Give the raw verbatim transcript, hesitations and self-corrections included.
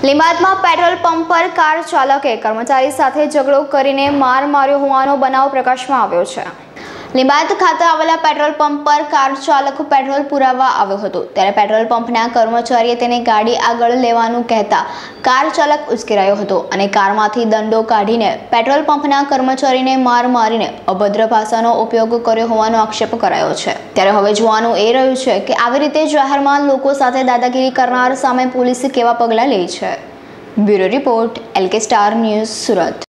લીંબાદમાં petrol pump પર car ચાલકે કર્મચારી સાથે ઝઘડો કરીને માર માર્યો હોવાનો બનાવ પ્રકાશમાં આવ્યો છે। લીંબાદ ખાતે આવેલા પેટ્રોલ પંપ પર કાર ચાલક પેટ્રોલ પુરાવવા આવ્યો હતો ત્યારે પેટ્રોલ પંપના કર્મચારીએ તેને ગાડી આગળ લેવાનું કહેતા કાર ચાલક ઉશ્કેરાયો હતો અને કારમાંથી દંડો કાઢીને પેટ્રોલ પંપના કર્મચારીને માર મારીને અભદ્ર ભાષાનો ઉપયોગ કર્યો હોવાનો આક્ષેપ કરાયો છે। ત્યારે હવે જોવાનું એ રહ્યું છે કે આવી રીતે જાહેરમાં લોકો સાથે દાદાગીરી કરનાર સામે પોલીસ કેવા પગલાં લે છે। Bureau report, L K star news, Surat.